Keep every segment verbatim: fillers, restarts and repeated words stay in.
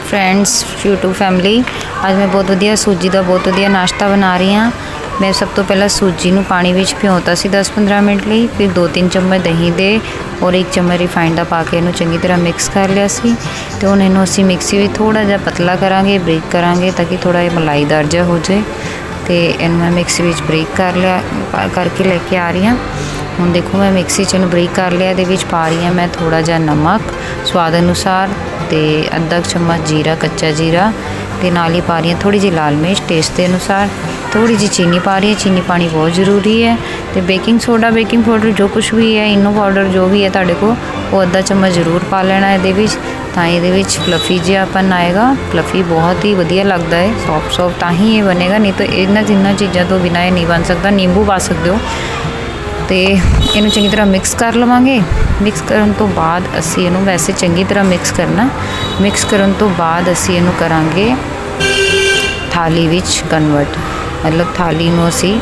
Friends YouTube family आज मैं बहुत वधिया सूजी का बहुत वधिया नाश्ता बना रही हाँ। मैं सब तो पहला सूजी नू पानी विच भिगोता सी दस पंद्रह मिनट लिए, फिर दो तीन चम्मच दही दे और एक चम्मच रिफाइंड का पा के इनू चंगी तरह मिक्स कर लिया सी। तो हुण इनू असीं मिक्सी में थोड़ा जिहा पतला करांगे, ब्रेक करांगे ताकि थोड़ा जिहा मलाईदार जिहा हो जाए। तो इनू मैं मिक्सी में ब्रेक कर लिया करके लेके आ रही हाँ। हुण देखो मैं मिक्सी च ब्रेक कर लिया, दे विच पा रही हाँ मैं थोड़ा जिहा नमक स्वाद अनुसार, तो अद्धा चम्मच जीरा कच्चा जीरा, तो नाल ही पा रही हाँ थोड़ी जी लाल मिर्च टेस्ट के अनुसार, थोड़ी जी चीनी पा रही है, चीनी पानी बहुत ज़रूरी है। तो बेकिंग सोडा बेकिंग पाउडर जो कुछ भी है, इनो पाउडर जो भी है तुहाडे कोल वो अद्धा चम्मच जरूर पा लेना है विच, तां इहदे विच फ्लफी जिहापन आएगा। फ्लफी बहुत ही वधिया लगता है, सॉफ्ट सॉफ्ट तां ही ये बनेगा, नहीं तो इन्हां तिन्नां चीज़ों तो बिना ये नहीं बन सकता। नींबू पा सकते हो। तो इनू चंगी तरह मिक्स कर लवांगे। मिक्स करन तो बाद असी इनू वैसे चंगी तरह मिक्स करना। मिक्स करन तो बाद असी इनू करांगे थाली विच कन्वर्ट, मतलब थाली नू असी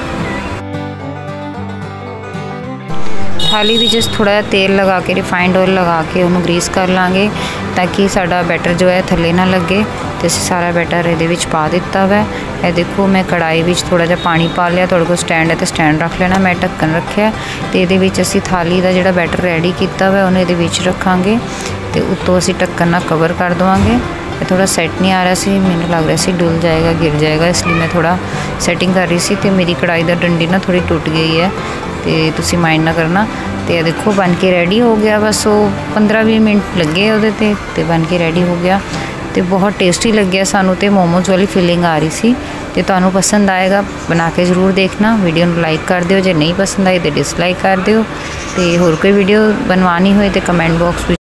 थाली विच थोड़ा जिहा तेल लगा के रिफाइंड ऑयल लगा के उन्होंने ग्रीस कर लाँगे ताकि साडा बैटर जो है थले ना लगे। तो असी सारा बैटर ये विच पा दिता वै। ये देखो मैं कढ़ाई विच थोड़ा जिहा पानी पा लिया, तुहाडे कोल स्टैंड है तो स्टैंड रख लेना, मैं ढक्कन रखिया। तो ये असी थाली का जिहड़ा बैटर रेडी किया वै उन्हें ये विच रखांगे, तो उत्तों असी ढक्कन नाल कवर कर देवांगे। थोड़ा सैट नहीं आ रहा सी, मैंने लग रहा सी डुल जाएगा गिर जाएगा, इसलिए मैं थोड़ा सैटिंग कर रही सी। तो मेरी कढ़ाई का डंडी ना थोड़ी टुट गई है, तो तुसी माइंड ना करना। तो यह देखो बन के रेडी हो गया, बस वो पंद्रह भी मिनट लगे वो तो बन के रेडी हो गया। तो बहुत टेस्टी लग्या सानू, तो मोमोज वाली फीलिंग आ रही सी। तो तुहानू पसंद आएगा बना के जरूर देखना। वीडियो नू लाइक कर दिओ, जे नहीं पसंद आई तो डिसलाइक कर दिओ। तो होर कोई वीडियो बनवानी होए तो कमेंट बॉक्स